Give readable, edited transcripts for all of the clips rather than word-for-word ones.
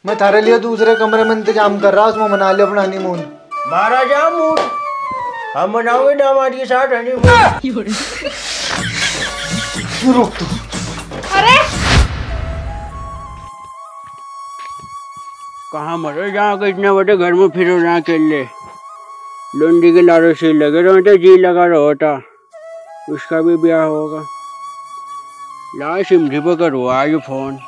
मैं थारे लिए दूसरे कमरे में इंतजाम कर रहा, उसमें मना लिया अपना हनीमून। महाराजा मूड हम मनाओगे दामाद के साथ हनीमून। रुक तू। अरे कहाँ मरो जाओगे इतने बड़े घर में फिरो ना अकेले। लुंडी के लारो से लगे रहते, जी लगा रहता। उसका भी ब्याह होगा। ला सिमरी पर करो आज फोन।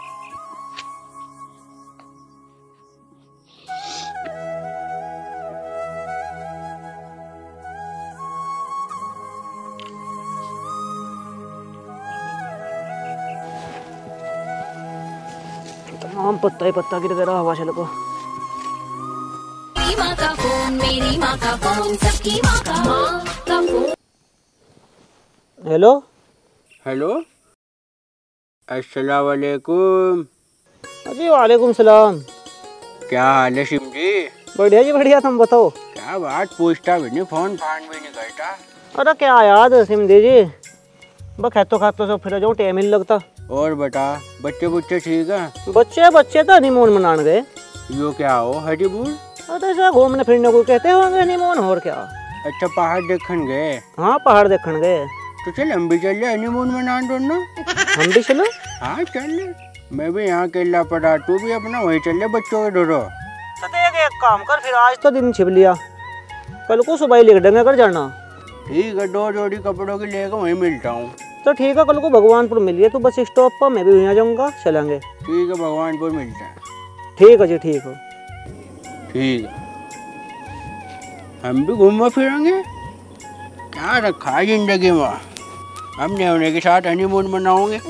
तमाम पत्ता ही पत्ता गिर गया हवा चल को। मेरी माँ का फोन, मेरी माँ का फोन, सबकी माँ का फोन। हेलो हेलो अस्सलाम वालेकुम। जी वालेकुम सलाम। क्या हाल है सिमजी? बढ़िया जी बढ़िया, तुम बताओ। क्या बात, पूछता भी नहीं, फोन फान भी नहीं करता। अरे क्या याद सिमधी जी, बस खेतों से फिर जाऊँ, टाइम ही नहीं लगता। और बता, बच्चे बुच्चे ठीक है? बच्चे तो हनीमून मनाने गए। यो क्या हो हनीमून? अरे ऐसा घूमने फिरने को कहते होंगे हनीमून, और क्या। अच्छा पहाड़ देखने गए? हाँ पहाड़ देखने गए। तो चल हम भी चल ले हनीमून मनाने दोनों। हम भी चलो? हाँ चल ले, मैं भी यहाँ केला पड़ा, तू भी अपना वही चल ले बच्चों के डरो। तो देख एक काम कर, फिर आज तो दिन छिप लिया, कल को सुबह ही लिख देंगे कर जाना। ठीक है, 2 जोड़ी कपड़ों की लेकर वहीं मिलता हूँ। तो ठीक है, कल को भगवानपुर मिलिए, तू बस स्टॉप पर, मैं भी वहीं आ जाऊँगा, चलेंगे। ठीक है, भगवानपुर मिलता है। ठीक है जी, ठीक है। ठीक है, हम भी घूमवा फिरेंगे। क्या रखा है जिंदगी में, हमने उन्हें के साथ हनीमून मनाओगे।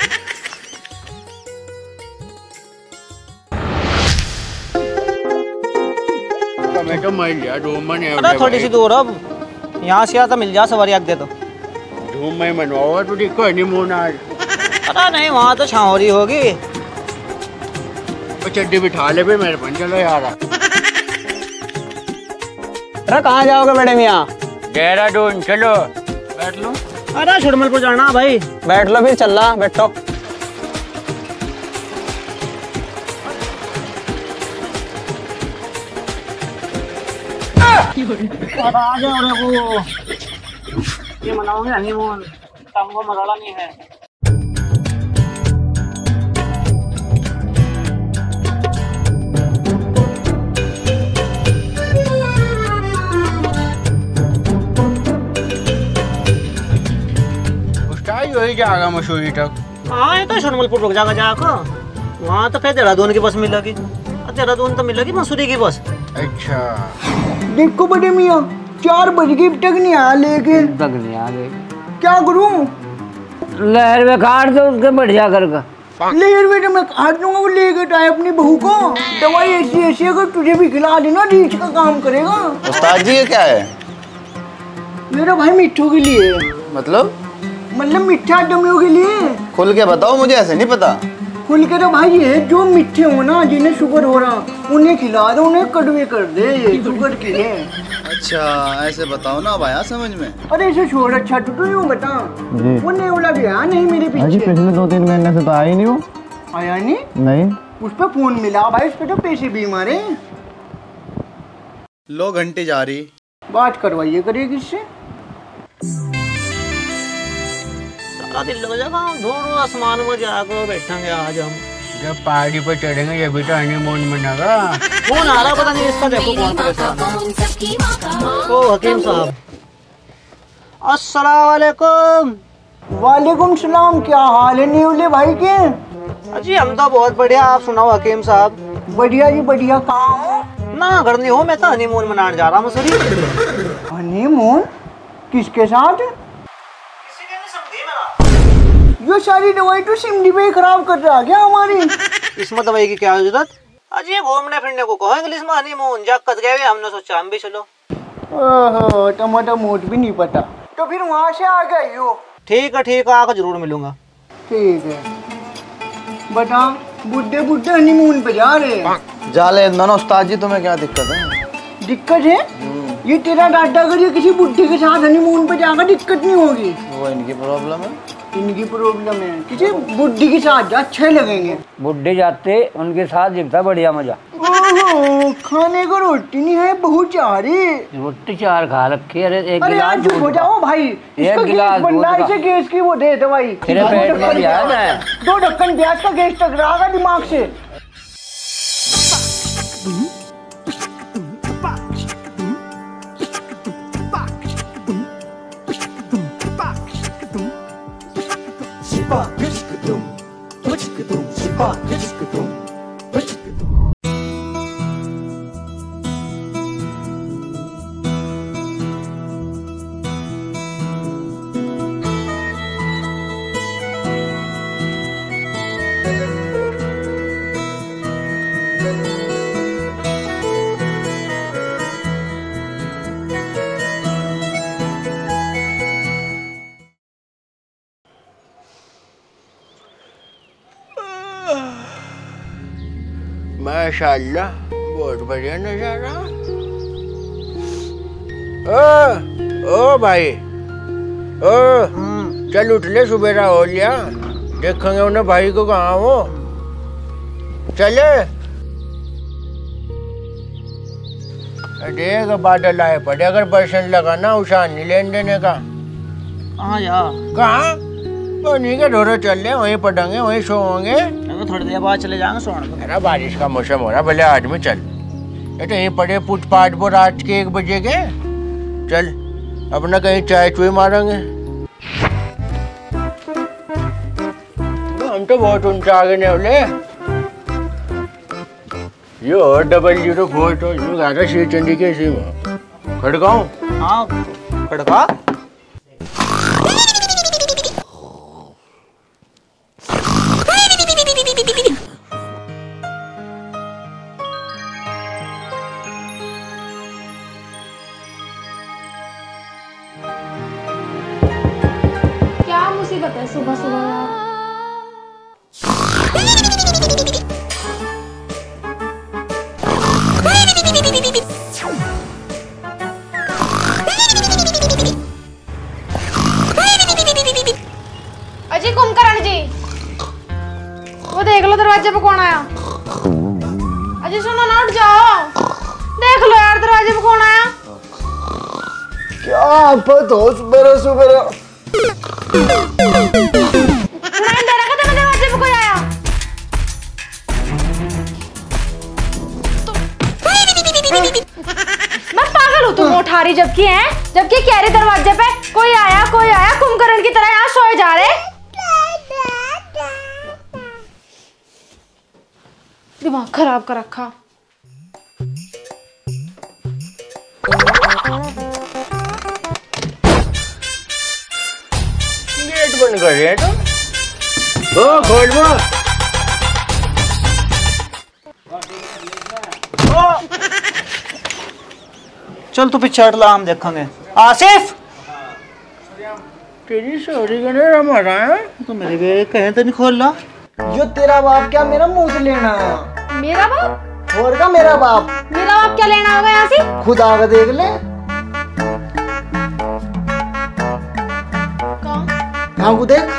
मैं तो मर लिया धूम। अरे थोड़ी सी दूर अब, यहाँ से आता मिल जा सवारी आग दे तो। धूम में मनवाओ तो देखो हनीमून आज। अरे नहीं, वहाँ तो छावरी होगी। तो चड्डी बिठा ले भी मेरे बन, चलो यार। अरे कहाँ जाओगे बड़े मियाँ? देहरादून चलो। बैठ लो। अरे छुड़मलपुर जाना भाई। बैठ लो फिर, चल रहा बैठो। ये मनाओगे हनीमून, हमको मसाला नहीं है। वही जाएगा मसूरी तक। हाँ ये तो छुड़मलपुर रुक जाएगा जाकर, वहाँ तो फिर देहरादून की बस मिलेगी। देहरादून तो मिलेगी मसूरी की बस। अच्छा देखो बड़े मियाँ, 4 बज गए, तक नहीं आया लेके। तक नहीं आ गए, क्या करूँ? लहर में काट दो उसके बढ़िया कर। लहर में तो मैं काट दूंगा, वो लेके टाए अपनी बहू को। दवाई ऐसी ऐसी अगर तुझे भी खिला देना, रीछ का काम करेगा। उस्ताद जी ये क्या है? मेरा भाई मिट्ठू के लिए। मतलब मिठा डमियों के लिए। खुल के बताओ, मुझे ऐसे नहीं पता। खुल के तो भाई ये जो मिठे हो ना, जिन्हें शुगर हो रहा, उन्हें खिला दो, उन्हें कड़वे कर दे, ये शुगर के लिए। अच्छा ऐसे बताओ ना अब आया समझ में। अरे इसे छोड़, अच्छा तो यूँ बता, वो नेवला गया नहीं मेरे पीछे? पिछले 2-3 महीने से तो आया ही नहीं हो। आया नहीं? नहीं। उस पर फोन मिला भाई, उस पर तो पैसे भी मारे। लो घंटी जा रही, बात करवाइए करिए किससे। सारा दिन लग जाएगा, दोनों आसमान में जाकर बैठेंगे आज हम। जब पहाड़ी पर चढ़ेंगे ये भी तो हनीमून मनाएगा। कौन आ रहा पता नहीं, इसका देखो कौन परेशान है। ओ हकीम साहब, अस्सलाम वालेकुम। वालेकुम सलाम, क्या हाल है नेवले भाई के? जी हम तो बहुत बढ़िया, आप सुनाओ हकीम साहब। बढ़िया जी बढ़िया। कहाँ हो? ना घर नहीं हो, मैं तो हनीमून मनाने जा रहा हूँ मसूरी। हनीमून? किसके साथ? ये सारी दवाई तो सिमडी पे ही खराब कर रहा क्या हमारी? इसमें दवाई की क्या जरूरत? अजी घूमने फिरने को कहो इंग्लिश में हनीमून, जा कद गए, हमने सोचा हम भी चलो। ओहो, टमाटर मोट भी नहीं पता, तो फिर वहाँ से आ गई हो। ठीक है, आकर जरूर मिलूंगा। ठीक है, बता बुड्ढे बुड्ढे हनीमून पे जा रहे हैं। जा ले ना उस्ताद जी, तुम्हें क्या दिक्कत है? दिक्कत है? ये तेरा डाटा अगर ये किसी बुड्ढे के साथ हनीमून पे जाकर दिक्कत नहीं होगी। वो इनकी प्रॉब्लम है। इनकी प्रॉब्लम है, किसी बुड्ढी के साथ जा अच्छे लगेंगे। बुड्ढे जाते उनके साथ जितना बढ़िया मजा। ओहो, खाने को रोटी नहीं है, बहुत चारी रोटी चार खा रखी। अरे एक अरे यार चुप हो जाओ भाई, इसका गिलास गैस बनना है, इसे गैस की वो दे दवाई। तेरे पेट में भी आ जाए 2 ढक्कन गैस का, गैस टकराएगा दिमाग से। माशाल्लाह बहुत बढ़िया नजारा। ओ भाई, ओ चल उठ ले, सुबेरा हो लिया, देखेंगे उन्हें भाई को कहाँ हो। चले देख बादल आए पड़े, अगर बरसन लगा ना उशान नहीं लेने देने का। कहाँ जा? कहाँ? नहीं के ढोरे चल रहे, वहीं पढ़ेंगे वहीं सोएंगे। थोड़ी देर बाद चले जाएंगे सोने को। अरे बारिश का मौसम हो रहा, भले आदमी चल, ये तो यहीं पड़े पूछ पाठ वो रात के 1 बजे के। चल अपना कहीं चाय चुई मारेंगे। हम तो बहुत ऊंचा आगे नहीं बोले। यो 004 तो यू गाड़ा श्री चंडी के सी में खड़गांव। हाँ खड़का। क्या मुसीबत है सुबह सुबह यार। अजी कुंभकर्ण जी, वो देख लो दरवाजे पे कौन आया। अजी सुनो ना, उठ जाओ, देख लो यार दरवाजे पे कौन आया। क्या आफत हो सुबह सुबह। सुनाई दे रहा था तेरे दरवाजे पे कोई आया। मैं पागल हूँ, तुम उठा रही जबकि कह रही दरवाजे पे कोई आया कुंभकर्ण की तरह यहाँ सोए जा रहे। दिमाग खराब कर रखा। गेट बंद कर रहे हैं तो खोल वो। चल तू पीछे हट ला, हम देखेंगे। आसिफ तेरी सॉरी का ना हमारा है तो मेरे भी कहीं तो नहीं खोल ला। जो तेरा बाप क्या मेरा मुंह से लेना? मेरा बाप? और का मेरा बाप? मेरा बाप क्या लेना होगा यहाँ से? खुद आगे देख ले। हाँ को देख,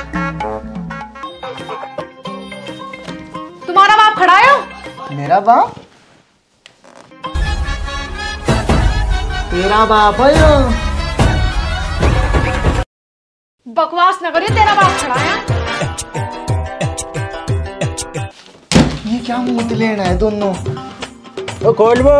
तुम्हारा बाप खड़ा है। मेरा बाप? तेरा बाप है यो। बकवास न करिए, तेरा बाप खड़ा है। ये क्या मुंह लेना है दोनों? तो खोल वो।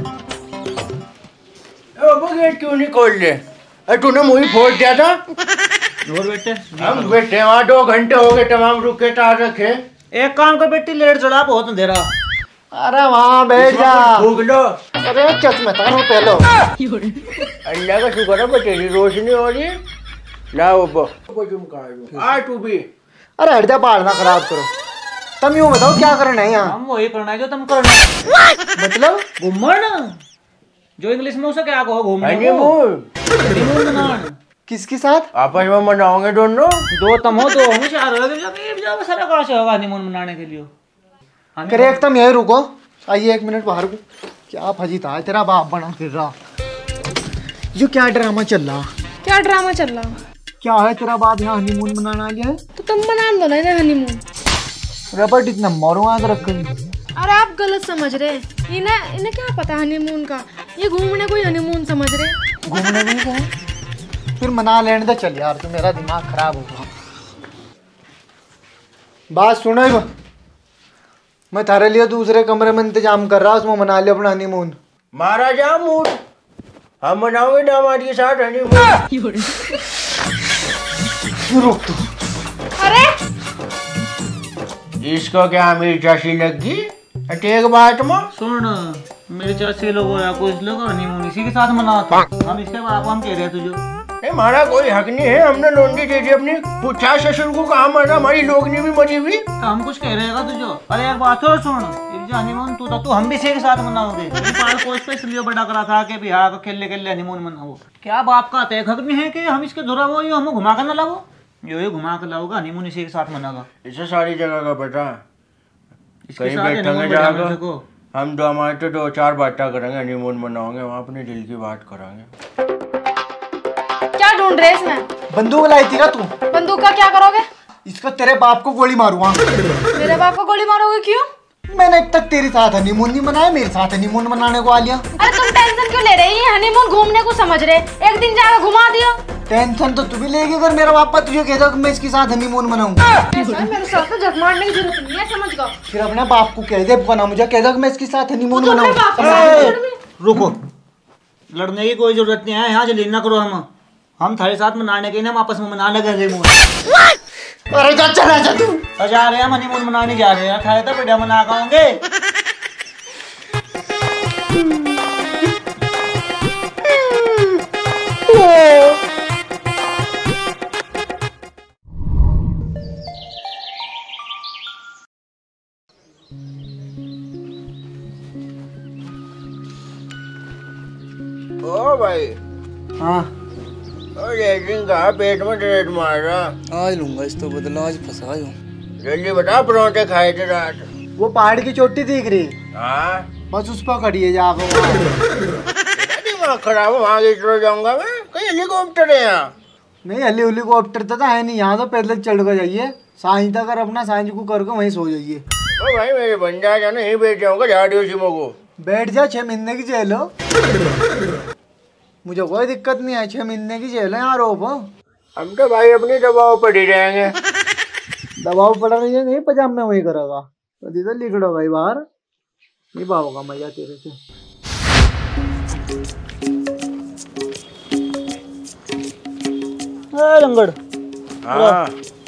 वो गेट क्यों नहीं खोल ले? तूने मुझे फोड़ दिया था। और बेटे हम बैठे वहाँ 2 घंटे हो गए, तमाम रुके तार रखे। एक काम कर बेटी, लेट जला बहुत अंधेरा। अरे वहाँ बैठ जा। भूख लो। अरे चश्मे तारो पहलो। अल्लाह का शुक्र है तेरी रोशनी हो रही। लाओ आ तू भी। अरे हट जा, बाहर ना खराब करो। तुम यूँ बताओ क्या करना है यहाँ? हम वही करना है जो तुम करना है। मतलब घूमन, जो इंग्लिश में उसे क्या कहो, घूमने को। हनीमून। हनीमून किसके साथ? आपस में मनाओगे दोनों? 2 तुम हो, 2 हम 4 हो गए। सारा कहाँ से होगा हनीमून मनाने के लिए? करे एक तुम यही रुको, आइए 1 मिनट बाहर को। क्या फजीता है तेरा बाप बना फिर रहा। जो क्या ड्रामा चल रहा? क्या ड्रामा चल रहा? क्या है तेरा बाप यहाँ हनीमून मनाना आ गया है? तो तुम बना दो ना इन्हें हनीमून। रबट इतना मारो आग रख कर। अरे आप गलत समझ रहे, इन्हें इन्हें क्या पता हनीमून का, ये घूमने को ही हनीमून समझ रहे। घूमने भी नहीं फिर मना लेने दे चल यार, तू मेरा दिमाग खराब होगा। बात सुनो ही, मैं थारे लिए दूसरे कमरे में इंतजाम कर रहा हूँ, उसमें मना लिया अपना हनीमून। महाराजा मूड हम मनाओगे दामाद के साथ हनीमून। रुक तू। अरे इसको क्या मेरी चाची लगी? एक बात में सुन, मेरे चाचे लोग कुछ लोग हनीमून इसी के साथ मनाते, हम इसके बाप हम कह रहे हैं तुझे। हमारा कोई हक नहीं है, हमने लोंडी दे दी अपनी पुछा ससुर को, कहा मरा हमारी लोगनी भी मरी हुई। तो हम कुछ कह रहेगा तुझे। अरे एक बात और सुन, हनीमून तू हम भी इसी के साथ मनाओगे। कोच पे इसलिए बड़ा करा था कि बिहार को खेलने के लिए हनीमून मनाओ। क्या बाप का तय हक नहीं है कि हम इसके धुरा वो हम घुमा कर न लाओ, यो घुमा कर लाओगा हनीमून इसी के साथ मनागा। इसे सारी जगह का पता, कहीं बैठेंगे जाकर हम दो हमारे तो 2-4 बातें करेंगे, हनीमून मनाओगे, वहाँ अपने दिल की बात करेंगे। क्या ढूंढ रहे इसमें? बंदूक लाई थी ना तू? बंदूक का क्या करोगे? इसका तेरे बाप को गोली मारूंगा। मेरे बाप को गोली मारोगे? क्यों? मैंने अब तक तेरे साथ हनीमून नहीं मनाया, मेरे साथ हनीमून मनाने को आ लिया। अरे तुम टेंशन क्यों ले रही है? हनीमून घूमने को समझ रहे, एक दिन जाकर घुमा दियो। टेंशन तो तू भी लेगी अगर मेरा पापा तुझे कहता कि मैं इसके साथ हनीमून मनाऊंगा। मेरे साथ तो झक मारने की जरूरत नहीं है, समझ गो। फिर अपने बाप को कह दे, बना मुझे कहता कि मैं इसके साथ हनीमून मनाऊंगा। रुको, लड़ने की कोई जरूरत नहीं है, यहाँ से लेना करो। हम थारे साथ मनाने के, हम आपस में मना लगे हनीमून। अरे जा चला जा तू। जा रहे हैं हम हनीमून मनाने जा रहे हैं, थारे तो बढ़िया मना खाओगे। ओ भाई, हाँ लेकिन कहा पेट में दर्द मार रहा। आज लूंगा इस तो बदला, आज फंसा हूँ। जल्दी बता, परोंठे खाए थे रात? वो पहाड़ की चोटी दिख रही, हाँ बस उस पर खड़ी जाकर। दिमाग खराब है, वहाँ किधर जाऊंगा मैं? कहीं हेलीकॉप्टर है यहाँ? नहीं, हेलीकॉप्टर तो है नहीं यहाँ, तो पैदल चढ़ कर जाइए सांझ तक, और अपना सांझ को करके वहीं सो जाइए। ओ भाई मेरे बन जाए ना, यहीं बैठ जाऊंगा झाड़ियों सिमो को। बैठ जा, 6 महीने की जेल हो। मुझे कोई दिक्कत नहीं है, 6 महीने की जेल है यहाँ रोप। हम तो भाई अपनी दबाव पर ही रहेंगे। दबाव पड़ा नहीं है, नहीं पजामे वही करेगा कभी तो लिखड़ो भाई बाहर, नहीं पाओगा मजा तेरे से। लंगड़ हाँ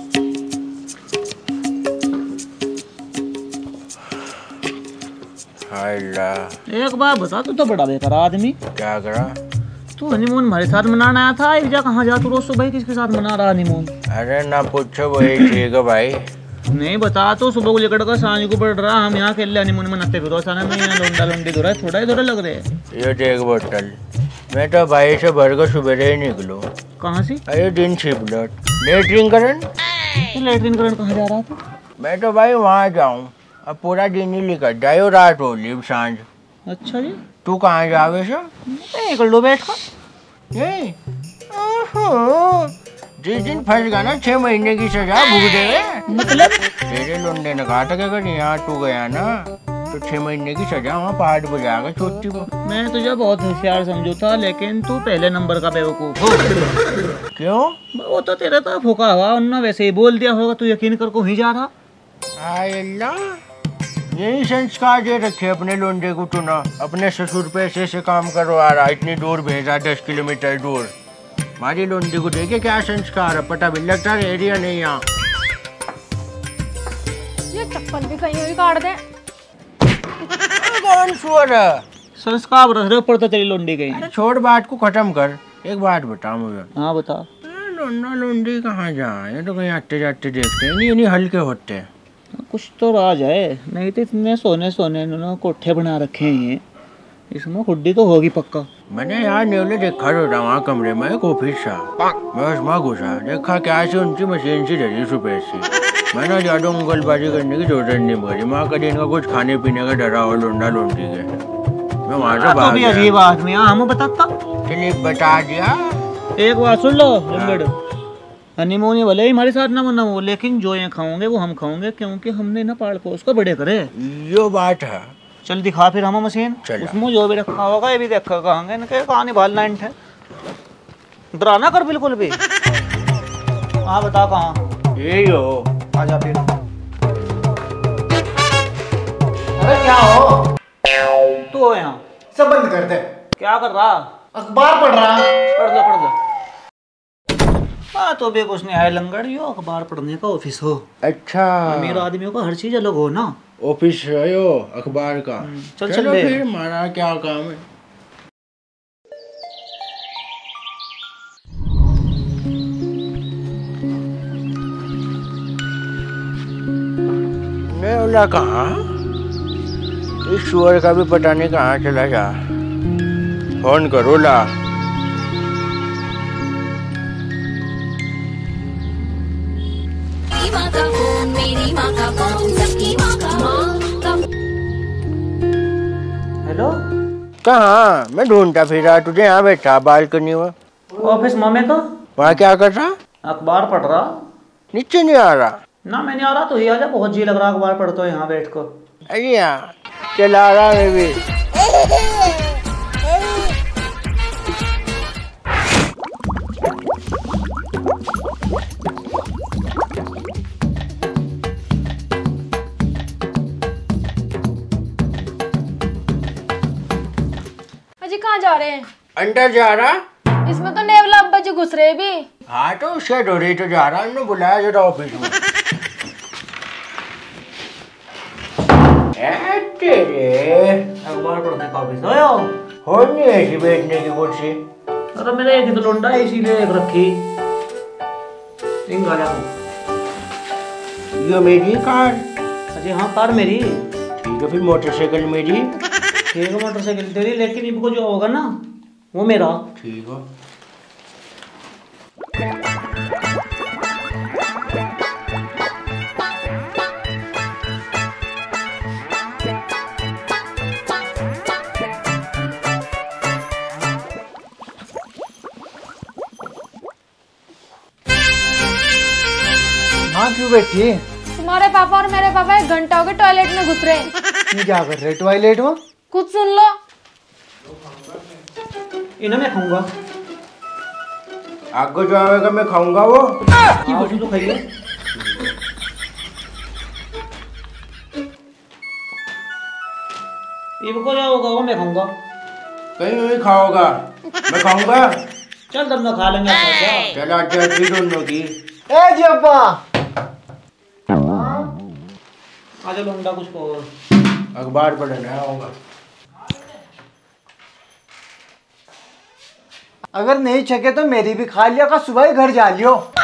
एक बार बता, तू तो बड़ा बेकार आदमी। क्या करा? तू हनीमून हमारे साथ मनाना आया था, एक जगह कहाँ जा तू रोज सुबह किसके साथ मना रहा हनीमून? अरे ना पूछो, वही ठीक है भाई। नहीं बता, तो सुबह को लेकर का सांझ को पड़ रहा, हम यहाँ खेल हनीमून मनाते फिर साना में यहाँ लोंडा लोंडी धुरा थोड़ा ही धुरा लग रहे हैं। ये देख बोतल, मैं तो भाई से भर कर सुबह ही निकलो। कहाँ से? अरे दिन छिपलट लेटरिन करन। लेटरिन करन कहाँ जा रहा था? मैं तो भाई वहाँ जाऊँ, अब पूरा दिन ही निकल जाए और रात हो ली सांझ। अच्छा जी, तू कहाँ जावे सर? कर लो बैठ कर। जिस दिन फंस गया ना 6 महीने की सजा भुगतेगे। मतलब तेरे लोंडे ने कहा था कि अगर यहाँ तू गया ना तो 6 महीने की सजा वहाँ पहाड़ पर जाएगा चोटी पर। मैं तुझे बहुत होशियार समझू था, लेकिन तू पहले नंबर का बेवकूफ हो। क्यों? वो तो तेरा तो फूका हुआ, उन्होंने वैसे ही बोल दिया होगा, तू यकीन कर को ही जा रहा। हाय अल्लाह, यही संस्कार दे रखे अपने लोंडे को। तू ना अपने ससुर पे ऐसे काम करवा रहा, इतनी दूर भेजा 10 किलोमीटर दूर। हमारी लोंडी को देखे क्या संस्कार है, पता भी लगता है एरिया नहीं यहाँ। ये चप्पल भी कहीं भी काट दे। कौन सुअर है? संस्कार रह पड़ता तेरी लोंडी कहीं। अरे छोड़ बात को खत्म कर, एक बात बता मुझे। हाँ बता। लोंडा लोंडी कहाँ जाए? तो कहीं आते जाते देखते हैं, नहीं हल्के होते हैं। कुछ तो राज है, नहीं तो इतने सोने सोने इन्होंने कोठे बना रखे हैं, इसमें हुड्डी तो होगी पक्का। मैंने यार नेवले देखा था वहाँ कमरे में एक ऑफिस था, मैं उसमें घुसा, देखा क्या से उनकी मशीन सी डरी सुबह से। मैंने ज़्यादा उंगलबाजी करने की जरूरत नहीं पड़ी, वहाँ कभी इनका कुछ खाने पीने का डरा हो लोंडा लोंडी के। मैं वहाँ से भाग गया। अजीब आदमी, हमें बताता। चलिए बता दिया। एक बात सुन लो लंगड़, हनीमून ये भले ही हमारे साथ ना मनाओ, लेकिन जो ये खाओगे वो हम खाओगे, क्योंकि हमने ना पाल को उसको बड़े करे। यो बात है। चल दिखा फिर हम मशीन, उसमें जो भी रखा होगा ये भी देखा कहांगे, इनके कहानी भाल नाइन है। डराना कर बिल्कुल भी। हाँ बता कहाँ? यही हो। आजा फिर। अरे क्या हो? तू हो यहाँ? सब बंद कर दे। क्या कर रहा? अखबार पढ़ रहा। पढ़ ले पढ़ ले। हाँ तो भी कुछ नहीं है लंगड़, यो अखबार पढ़ने का ऑफिस हो। अच्छा, अमीर आदमियों का हर चीज अलग हो ना। ऑफिस है यो अखबार का। चल चलो ले। फिर हमारा क्या काम है। मैं बोला कहाँ, इस सुअर का भी पता नहीं कहाँ चला जा। फोन करो ला। मेरी माँ का फोन, मेरी माँ का फोन, सबकी माँ का हेलो, कहाँ? मैं ढूंढता फिर रहा तुझे, यहाँ बैठा बालकनी में। ऑफिस मामे का। वहाँ क्या कर रहा? अखबार पढ़ रहा। नीचे नहीं आ रहा? ना मैं नहीं आ रहा, तो ही आजा, बहुत जी लग रहा अखबार पढ़ते हो यहाँ बैठ कर। अरे यहाँ चला रहा मैं भी। अजी कहाँ जा रहे हैं? अंदर जा रहा। इसमें तो नेवला अब्बा जी घुस रहे भी। हाँ तो उससे डोरी तो जा रहा, हमने बुलाया जरा ऑफिस में। तेरे अखबार पढ़ने का ऑफिस हो यो। हो नहीं ऐसी बैठने की कुर्सी। अरे मेरे एक ही तो लौंडा है, इसीलिए एक रखी। इंगा जा। ये मेरी कार। अजी हाँ कार मेरी। ठीक है फिर मोटरसाइकिल मेरी। ठीक है मोटरसाइकिल तेरी, लेकिन इनको जो होगा ना वो मेरा। ठीक है। हाँ क्यों बैठी? तुम्हारे पापा और मेरे पापा 1 घंटा हो गया टॉयलेट में घुस रहे हैं। ये क्या कर रहे टॉयलेट में? कुछ सुन लो। इन्हें मैं खाऊंगा। आगे जो आएगा मैं खाऊंगा वो। हाँ तो खाइए। इनको जो होगा वो मैं खाऊंगा। कहीं नहीं खाओगा, मैं खाऊंगा। चल तब ना खा लेंगे। चला चल दोनों की। ए जी अब्बा। आज लौंडा कुछ को अखबार पढ़ना होगा। अगर नहीं छके तो मेरी भी खा लिया का, सुबह ही घर जा लियो।